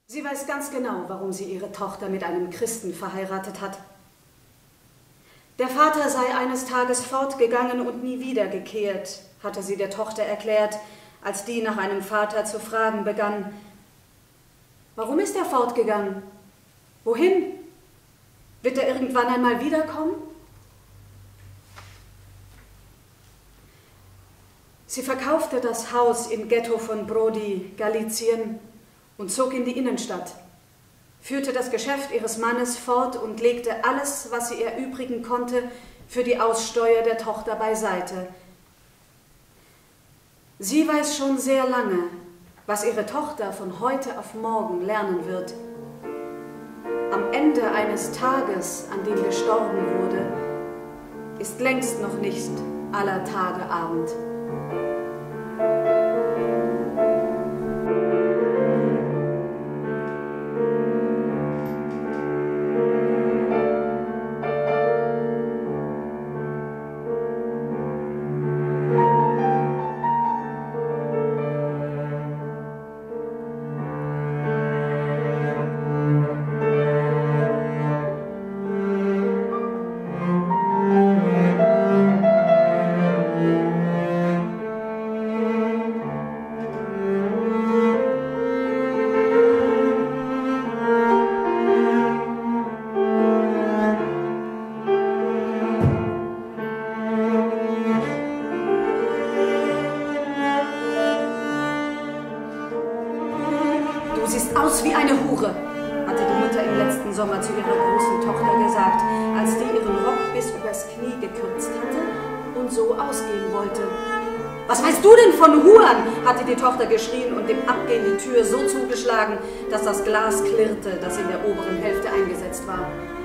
Sie weiß ganz genau, warum sie ihre Tochter mit einem Christen verheiratet hat. Der Vater sei eines Tages fortgegangen und nie wiedergekehrt, hatte sie der Tochter erklärt, als die nach einem Vater zu fragen begann. Warum ist er fortgegangen? Wohin? Wird er irgendwann einmal wiederkommen? Sie verkaufte das Haus im Ghetto von Brody, Galizien, und zog in die Innenstadt, führte das Geschäft ihres Mannes fort und legte alles, was sie erübrigen konnte, für die Aussteuer der Tochter beiseite. Sie weiß schon sehr lange, was ihre Tochter von heute auf morgen lernen wird. Am Ende eines Tages, an dem gestorben wurde, ist längst noch nicht aller Tage Abend. Du siehst aus wie eine Hure, hatte die Mutter im letzten Sommer zu ihrer großen Tochter gesagt, als die ihren Rock bis übers Knie gekürzt hatte und so ausgehen wollte. Was weißt du denn von Huren? Hatte die Tochter geschrien und dem Abgehen die Tür so zugeschlagen, dass das Glas klirrte, das in der oberen Hälfte eingesetzt war.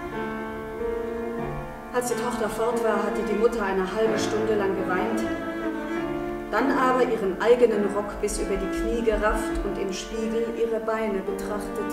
Als die Tochter fort war, hatte die Mutter eine halbe Stunde lang geweint, dann aber ihren eigenen Rock bis über die Knie gerafft und im Spiegel ihre Beine betrachtet.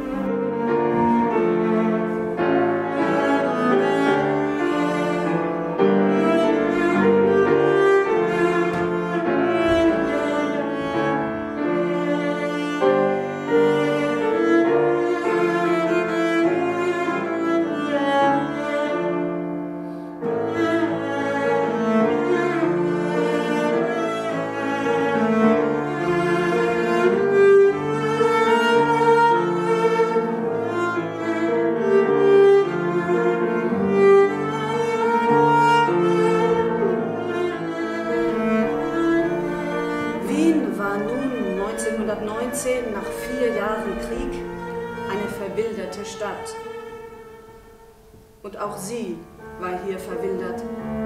War nun 1919 nach 4 Jahren Krieg eine verwilderte Stadt. Und auch sie war hier verwildert.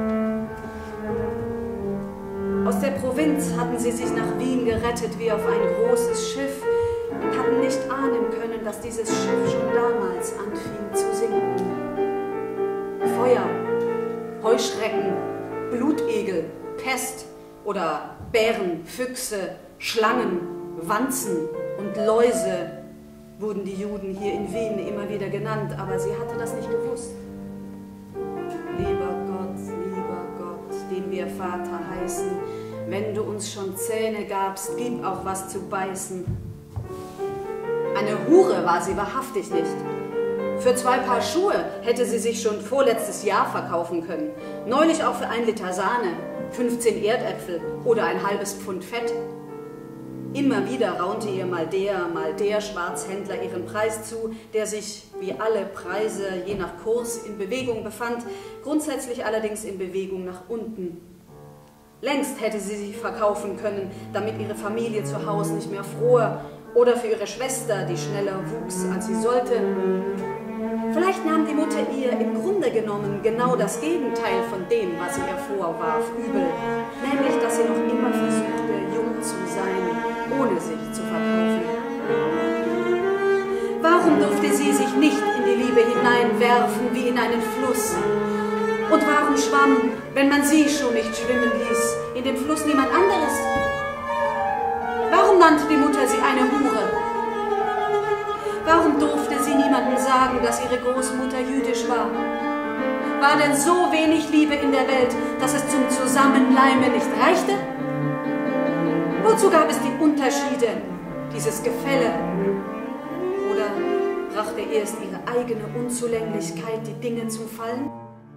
Aus der Provinz hatten sie sich nach Wien gerettet wie auf ein großes Schiff und hatten nicht ahnen können, dass dieses Schiff schon damals anfing zu sinken. Feuer, Heuschrecken, Blutegel, Pest oder Bären, Füchse, Schlangen, Wanzen und Läuse wurden die Juden hier in Wien immer wieder genannt, aber sie hatte das nicht gewusst. Lieber Gott, den wir Vater heißen, wenn du uns schon Zähne gabst, gib auch was zu beißen. Eine Hure war sie wahrhaftig nicht. Für 2 Paar Schuhe hätte sie sich schon vorletztes Jahr verkaufen können. Neulich auch für 1 Liter Sahne, 15 Erdäpfel oder ein halbes Pfund Fett. Immer wieder raunte ihr mal der Schwarzhändler ihren Preis zu, der sich, wie alle Preise, je nach Kurs in Bewegung befand, grundsätzlich allerdings in Bewegung nach unten. Längst hätte sie sich verkaufen können, damit ihre Familie zu Hause nicht mehr fror, oder für ihre Schwester, die schneller wuchs, als sie sollte. Vielleicht nahm die Mutter ihr im Grunde genommen genau das Gegenteil von dem, was sie ihr vorwarf, übel, nämlich, dass sie noch immer versuchte, jung zu sein, ohne sich zu verkaufen. Warum durfte sie sich nicht in die Liebe hineinwerfen wie in einen Fluss? Und warum schwamm, wenn man sie schon nicht schwimmen ließ, in dem Fluss niemand anderes? Warum nannte die Mutter sie eine Hure? Warum durfte sie niemandem sagen, dass ihre Großmutter jüdisch war? War denn so wenig Liebe in der Welt, dass es zum Zusammenleimen nicht reichte? Wozu gab es die Unterschiede, dieses Gefälle? brachte erst ihre eigene Unzulänglichkeit die Dinge zum Fallen?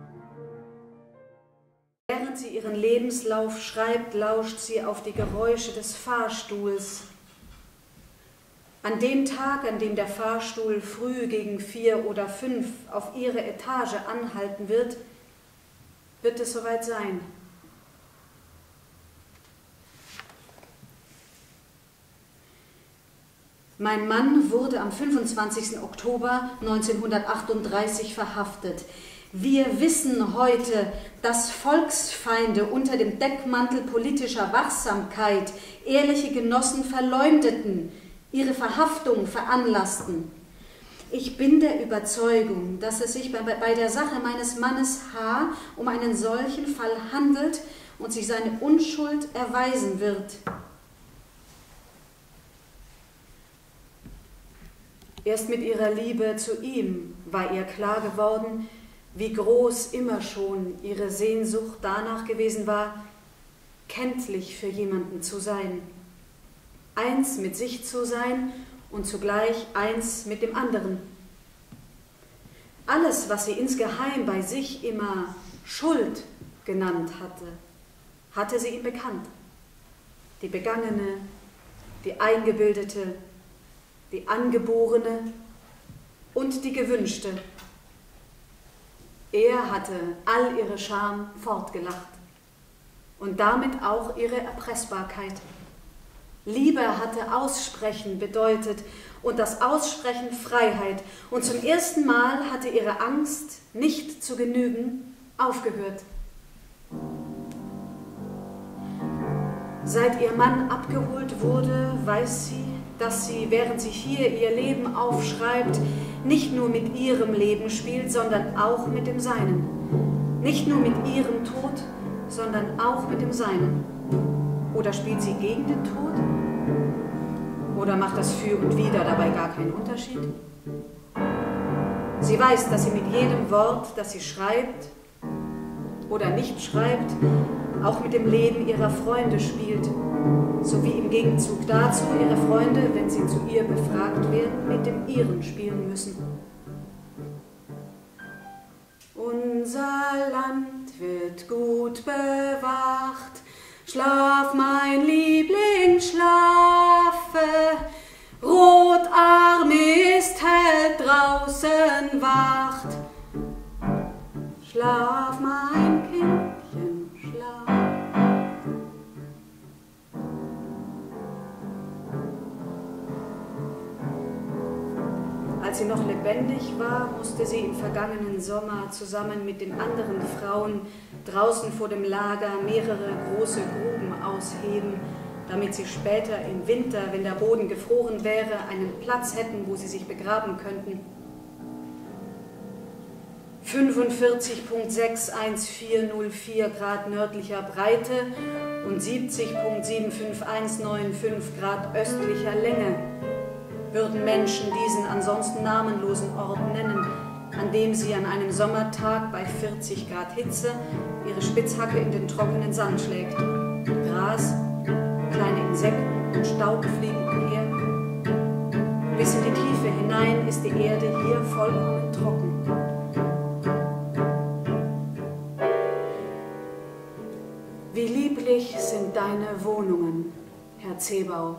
Während sie ihren Lebenslauf schreibt, lauscht sie auf die Geräusche des Fahrstuhls. An dem Tag, an dem der Fahrstuhl früh gegen 4 oder 5 auf ihre Etage anhalten wird, wird es soweit sein. Mein Mann wurde am 25. Oktober 1938 verhaftet. Wir wissen heute, dass Volksfeinde unter dem Deckmantel politischer Wachsamkeit ehrliche Genossen verleumdeten, ihre Verhaftung veranlassten. Ich bin der Überzeugung, dass es sich bei der Sache meines Mannes H. um einen solchen Fall handelt und sich seine Unschuld erweisen wird. Erst mit ihrer Liebe zu ihm war ihr klar geworden, wie groß immer schon ihre Sehnsucht danach gewesen war, kenntlich für jemanden zu sein, eins mit sich zu sein und zugleich eins mit dem anderen. Alles, was sie insgeheim bei sich immer Schuld genannt hatte, hatte sie ihm bekannt. Die begangene, die eingebildete, die angeborene und die gewünschte. Er hatte all ihre Scham fortgelacht und damit auch ihre Erpressbarkeit. Liebe hatte Aussprechen bedeutet und das Aussprechen Freiheit. Und zum ersten Mal hatte ihre Angst, nicht zu genügen, aufgehört. Seit ihr Mann abgeholt wurde, weiß sie, dass sie, während sie hier ihr Leben aufschreibt, nicht nur mit ihrem Leben spielt, sondern auch mit dem Seinen. Nicht nur mit ihrem Tod, sondern auch mit dem Seinen. Oder spielt sie gegen den Tod? Oder macht das Für und Wider dabei gar keinen Unterschied? Sie weiß, dass sie mit jedem Wort, das sie schreibt oder nicht schreibt, auch mit dem Leben ihrer Freunde spielt, sowie im Gegenzug dazu ihre Freunde, wenn sie zu ihr befragt werden, mit dem ihren spielen müssen. Unser Land wird gut bewacht, schlaf, mein Liebling, schlafe, Rotarm ist hell, draußen wacht. Schlaf, mein Kindchen, schlaf. Als sie noch lebendig war, musste sie im vergangenen Sommer zusammen mit den anderen Frauen draußen vor dem Lager mehrere große Gruben ausheben, damit sie später im Winter, wenn der Boden gefroren wäre, einen Platz hätten, wo sie sich begraben könnten. 45,61404 Grad nördlicher Breite und 70,75195 Grad östlicher Länge würden Menschen diesen ansonsten namenlosen Ort nennen, an dem sie an einem Sommertag bei 40 Grad Hitze ihre Spitzhacke in den trockenen Sand schlägt. Gras, kleine Insekten und Staub fliegen umher. Bis in die Tiefe hinein ist die Erde hier vollkommen trocken. Wie lieblich sind deine Wohnungen, Herr Zebaoth.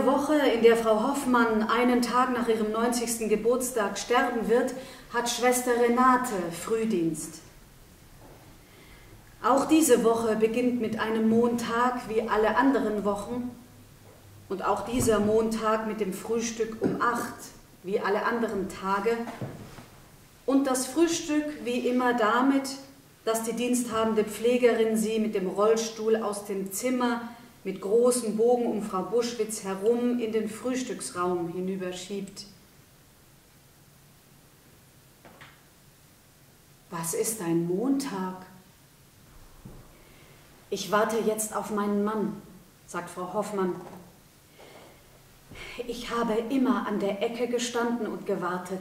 Woche, in der Frau Hoffmann einen Tag nach ihrem 90. Geburtstag sterben wird, hat Schwester Renate Frühdienst. Auch diese Woche beginnt mit einem Montag wie alle anderen Wochen und auch dieser Montag mit dem Frühstück um 8 wie alle anderen Tage und das Frühstück wie immer damit, dass die diensthabende Pflegerin sie mit dem Rollstuhl aus dem Zimmer mit großem Bogen um Frau Buschwitz herum in den Frühstücksraum hinüberschiebt. Was ist ein Montag? Ich warte jetzt auf meinen Mann, sagt Frau Hoffmann. Ich habe immer an der Ecke gestanden und gewartet.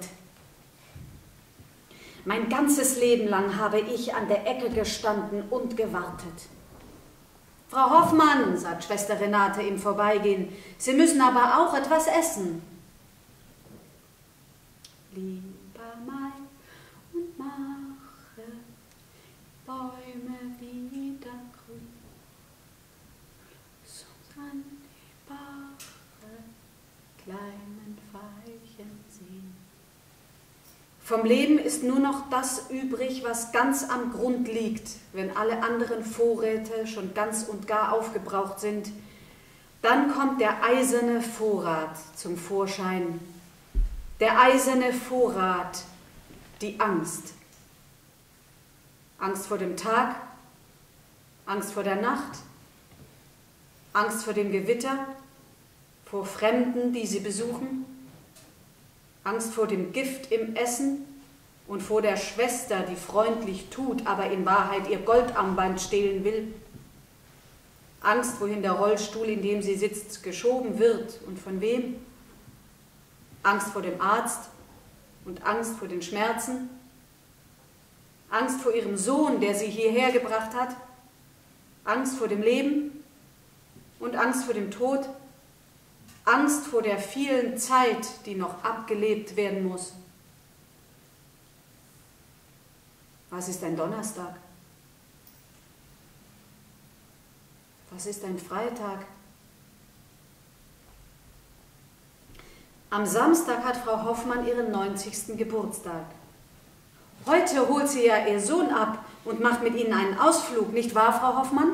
Mein ganzes Leben lang habe ich an der Ecke gestanden und gewartet. Frau Hoffmann, sagt Schwester Renate im Vorbeigehen, Sie müssen aber auch etwas essen. Lieber Mai und mache Bäume wieder grün, so an die Bache kleinen Veilchen sehen. Vom Leben ist nur noch das übrig, was ganz am Grund liegt, wenn alle anderen Vorräte schon ganz und gar aufgebraucht sind. Dann kommt der eiserne Vorrat zum Vorschein. Der eiserne Vorrat, die Angst. Angst vor dem Tag, Angst vor der Nacht, Angst vor dem Gewitter, vor Fremden, die sie besuchen, Angst vor dem Gift im Essen und vor der Schwester, die freundlich tut, aber in Wahrheit ihr Goldarmband stehlen will. Angst, wohin der Rollstuhl, in dem sie sitzt, geschoben wird und von wem. Angst vor dem Arzt und Angst vor den Schmerzen. Angst vor ihrem Sohn, der sie hierher gebracht hat. Angst vor dem Leben und Angst vor dem Tod. Angst vor der vielen Zeit, die noch abgelebt werden muss. Was ist ein Donnerstag? Was ist ein Freitag? Am Samstag hat Frau Hoffmann ihren 90. Geburtstag. Heute holt sie ja ihr Sohn ab und macht mit ihnen einen Ausflug, nicht wahr, Frau Hoffmann?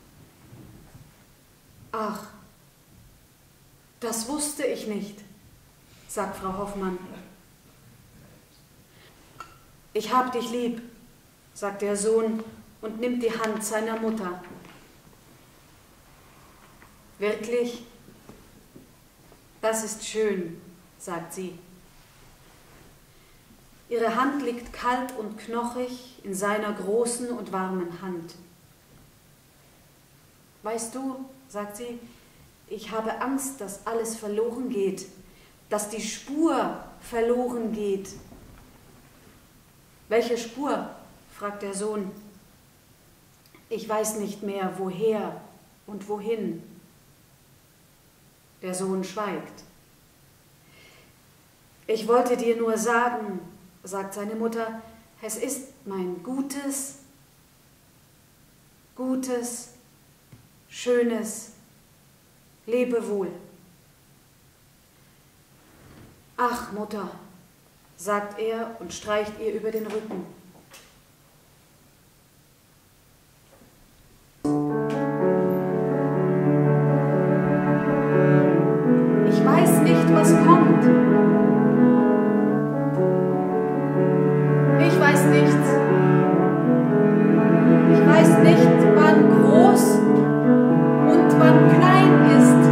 Ach, das wusste ich nicht, sagt Frau Hoffmann. Ich hab dich lieb, sagt der Sohn und nimmt die Hand seiner Mutter. Wirklich? Das ist schön, sagt sie. Ihre Hand liegt kalt und knochig in seiner großen und warmen Hand. Weißt du, sagt sie, ich habe Angst, dass alles verloren geht, dass die Spur verloren geht. Welche Spur? Fragt der Sohn. Ich weiß nicht mehr, woher und wohin. Der Sohn schweigt. Ich wollte dir nur sagen, sagt seine Mutter, es ist mein gutes, schönes Lebewohl. Ach, Mutter, sagt er und streicht ihr über den Rücken. Ich weiß nicht, was kommt. Ich weiß nichts. Ich weiß nicht, wann groß und wann klein ist.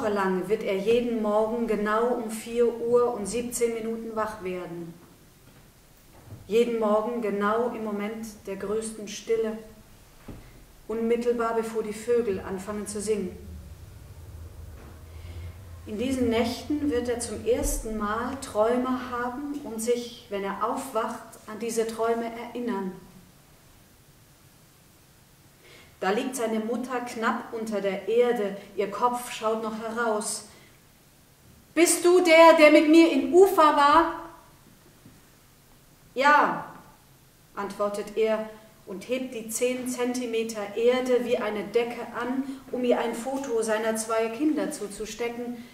Woche lang wird er jeden Morgen genau um 4:17 wach werden. Jeden Morgen genau im Moment der größten Stille, unmittelbar bevor die Vögel anfangen zu singen. In diesen Nächten wird er zum ersten Mal Träume haben und sich, wenn er aufwacht, an diese Träume erinnern. Da liegt seine Mutter knapp unter der Erde, ihr Kopf schaut noch heraus. »Bist du der mit mir in Ufa war?« »Ja«, antwortet er und hebt die 10 Zentimeter Erde wie eine Decke an, um ihr ein Foto seiner 2 Kinder zuzustecken.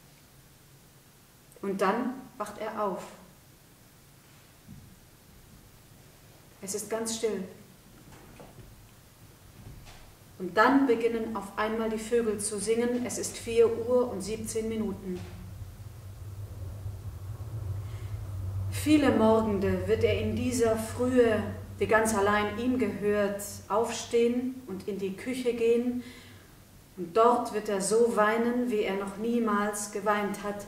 Und dann wacht er auf. Es ist ganz still. Und dann beginnen auf einmal die Vögel zu singen. Es ist 4:17. Viele Morgende wird er in dieser Frühe, die ganz allein ihm gehört, aufstehen und in die Küche gehen. Und dort wird er so weinen, wie er noch niemals geweint hat.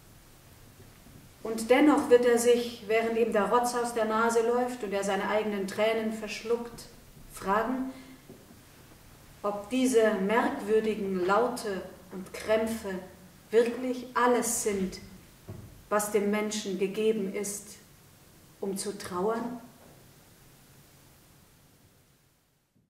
Und dennoch wird er sich, während ihm der Rotz aus der Nase läuft und er seine eigenen Tränen verschluckt, fragen, ob diese merkwürdigen Laute und Krämpfe wirklich alles sind, was dem Menschen gegeben ist, um zu trauern?